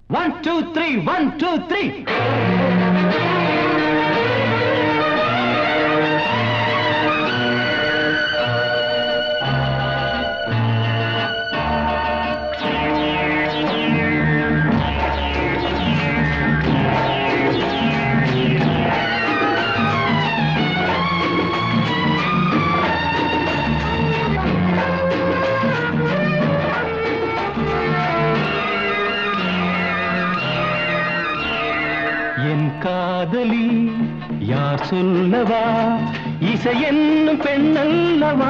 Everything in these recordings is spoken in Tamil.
1 2 3 1 2 3 காதலி யார் சொல்லவா இசை என்னும் பெண்ணல்லவா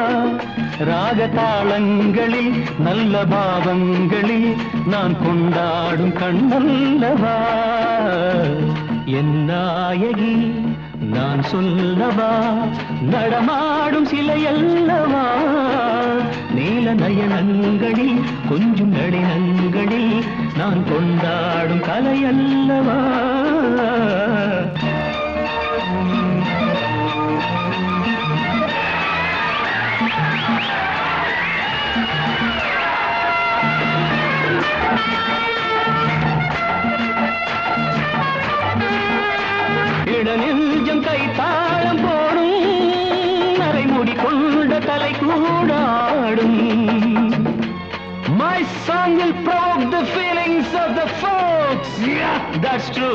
ராகதாளங்களில் நல்ல பாவங்களில் நான் கொண்டாடும் கண்ணல்லவா என் நாயகி நான் சொல்லவா நடமாடும் சிலையல்லவா நீல நயனங்களில் கொஞ்சம் நடினங்களில் நான் கொண்டாடும் கலையல்லவா இடநெஞ்சம் கை தாளம் போடும் நரைமுடி கொண்ட தலை கூடாடும். My song will provoke the feelings of the folks. Yeah, that's true.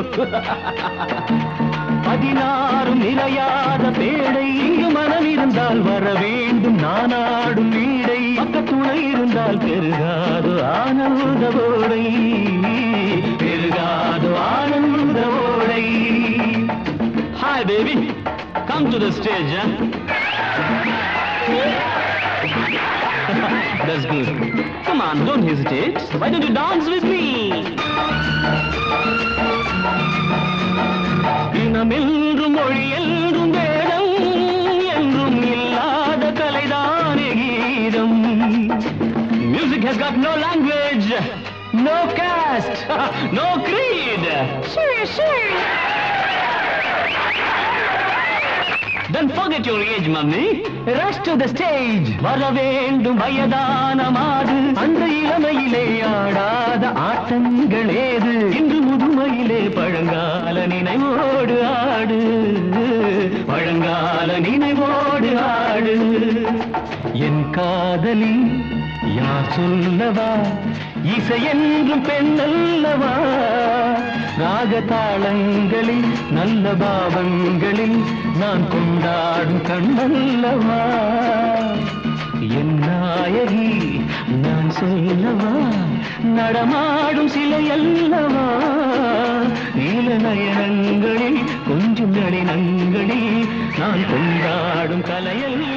16 நிறையாத பேடை இங்கு மனம் இருந்தால் வர வேண்டும் நானாடும் வீடை பக்கத்துணை இருந்தால் பெருகாது ஆனந்த ஓடை பெருகாது ஆனந்த ஓடை. Hi baby, come to the stage, huh? That's good. Come on, don't hesitate. Why don't you dance with me? இனமென்றும் மொழி என்றும் வேதம் என்றும் இல்லாத கலைதானே கீதம். Music has got no language, no caste, no creed. Sure. Don't forget your age, mummy. Rush to the stage. வர வேண்டும் வயதான மாது அந்த இளமையிலே ஆடாத ஆட்டங்கள் ஏது இன்று முதுமையிலே பழங்கால நினைவோடு ஆடு பழங்கால நினைவோடு ஆடு. என் காதலி யார் சொல்லவா இசை என்றும் பெண்ணல்லவா ராகதாளங்களில் நல்ல பாவங்களில் நான் கொண்டாடும் கண்ணல்லவா என் நாயகி நான் சொல்லவா நடமாடும் சிலையல்லவா நீல நயனங்களில் கொஞ்சம் நளினங்களில் நான் கொண்டாடும் கலையல்ல.